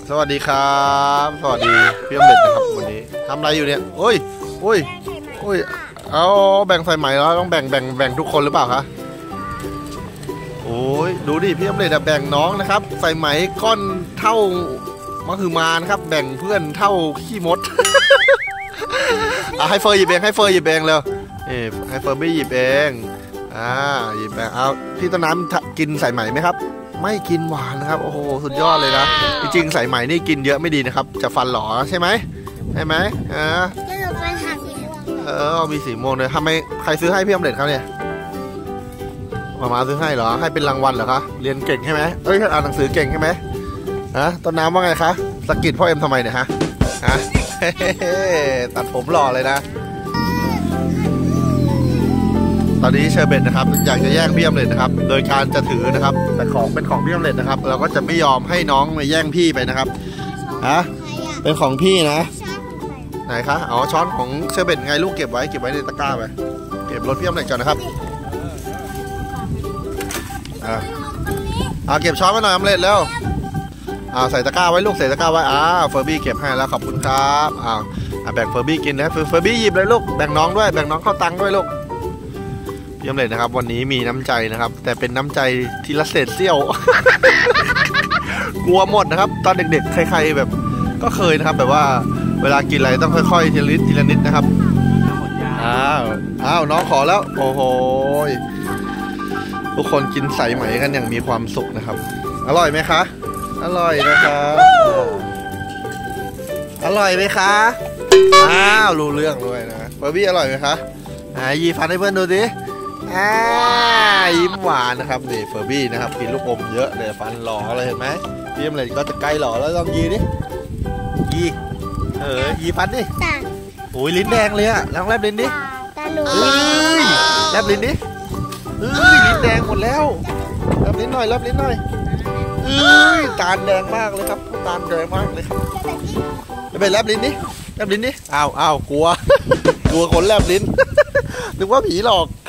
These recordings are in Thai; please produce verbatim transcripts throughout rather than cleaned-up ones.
สวัสดีครับสวัสดีพี่อมเล็ดนะครับวันนี้ทำอะไรอยู่เนี่ยโอ้ยโอ้ยโอ้ยเอาแบ่งใส่ไหมแล้วต้องแบ่งแบ่งแบ่งทุกคนหรือเปล่าคะโอ้ยดูดิพี่อมเล็ดแบ่งน้องนะครับใส่ไหมก้อนเท่ามะฮือมานะครับแบ่งเพื่อนเท่าขี้มด ให้เฟอร์หยิบเองให้เฟอร์หยิบเองเร็วเอ้ให้เฟอร์บี้หยิบเองอ่าหยิบเองเอาพี่ต้นน้ำกินใส่ไหมไหมครับไม่กินหวานนะครับโอ้โหสุดยอดเลยนะจริงๆใส่ไหมนี่กินเยอะไม่ดีนะครับจะฟันหลอใช่ไหมใช่ไหมอ่าเออมีสีม่วงเลยทำไมใครซื้อให้พี่อมเล็ดครับเนี่ยมามาซื้อให้เหรอให้เป็นรางวัลเหรอคะเรียนเก่งใช่ไหมเอ้ยอ่านหนังสือเก่งใช่ไหมฮะต้นน้ำว่าไงคะสกิดพ่อเอ็มทำไมเนี่ยฮะฮะตัดผมหล่อเลยนะตอนนี้เชอร์เบตนะครับอยากจะแย่งพี่อมเล็ดนะครับโดยการจะถือนะครับแต่ของเป็นของพี่อมเล็ดนะครับเราก็จะไม่ยอมให้น้องมาแย่งพี่ไปนะครับฮะเป็นของพี่นะไหนคะอ๋อช้อนของเชอร์เบตไงลูกเก็บไว้เก็บไว้ในตะกร้าไปเก็บรถพี่อมเล็ดก่อนนะครับอ่าเอาเก็บช้อนมาหน่อยอมเล็ดแล้วอ่าใส่ตะกร้าไว้ลูกใส่ตะกร้าไว้อ่าเฟอร์บี้เก็บให้แล้วขอบคุณครับอ่าแบ่งเฟอร์บี้กินนะเฟอร์บี้หยิบเลยลูกแบ่งน้องด้วยแบ่งน้องเข้าตังค์ด้วยลูกพี่อมเล็ดนะครับวันนี้มีน้ำใจนะครับแต่เป็นน้ำใจทีละเศษเสี้ยว กลัวหมดนะครับตอนเด็กๆใครๆแบบก็เคยนะครับแบบว่าเวลากินอะไรต้องค่อยๆทีละนิดทีละนิดนะครับอ้าวอ้าวน้องขอแล้วโอ้โหทุกคนกินใส่ไหมกันอย่างมีความสุขนะครับอร่อยไหมคะอร่อยนะครับอร่อยไหมคะอ้าวรู้เรื่องด้วยนะเบอร์บี้อร่อยไหมคะอ่ายีฟันให้เพื่อนดูดิอ่ายิ้มหวานนะครับนี่เฟอร์บี้นะครับกินลูกอมเยอะเลยฟันหล่อเลยเห็นไหมพี่อมเล็ดก็จะใกล้หล่อแล้วต้องยีดิยีเออยีฟันดิโอ้ยลิ้นแดงเลยอะลองแลบลิ้นดิเอ้ยแลบลิ้นดิเอ้ยลิ้นแดงหมดแล้วแลบลิ้นหน่อยแลบลิ้นหน่อยเอ้ยตาแดงมากเลยครับตาแดงมากเลยครับไปแลบลิ้นดิแลบลิ้นดิอ้าวอ้าวกลัวกลัวคนแลบลิ้นนึกว่าผีหลอก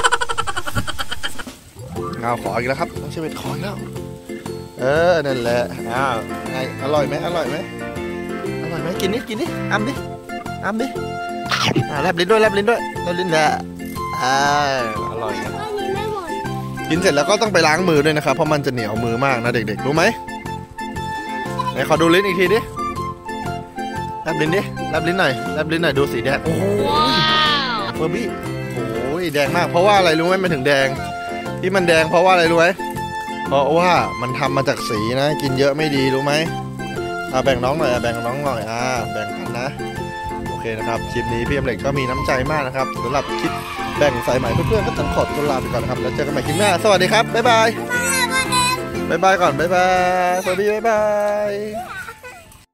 เอาขออีกแล้วครับน้องเชเวตขออีกแล้วเออนั่นแหละอ้าวไงอร่อยไหมอร่อยไหมอร่อยไหมกินนิดกินนิดอ้ำดิอ้ำดิอ่าแลบลิ้นด้วยแลบลิ้นด้วยแลบลิ้นแหละอ่าอร่อยนะกินเสร็จแล้วก็ต้องไปล้างมือด้วยนะครับเพราะมันจะเหนียวมือมากนะเด็กๆรู้ไหมไหนขอดูลิ้นอีกทีดิแลบลิ้นดิแลบลิ้นหน่อยแลบลิ้นหน่อยดูสีแดงโอ้โหเฟอร์บี้โอ้ยแดงมากเพราะว่าอะไรรู้ไหมมันถึงแดงที่มันแดงเพราะว่าอะไรรู้ไหมเพราะว่ามันทำมาจากสีนะกินเยอะไม่ดีรู้ไหมอ่าแบ่งน้องหน่อยแบ่งน้องหน่อยอ่าแบ่งกันนะโอเคนะครับคลิปนี้พี่อมเล็ดก็มีน้ำใจมากนะครับสำหรับคลิปแบ่งสายไหมเพื่อนๆก็ต้องขอตัวลาไปก่อนนะครับแล้วเจอกันใหม่คลิปหน้าสวัสดีครับบ๊ายบายบ๊ายบายก่อนบ๊ายบายสวัสดีบ๊ายบาย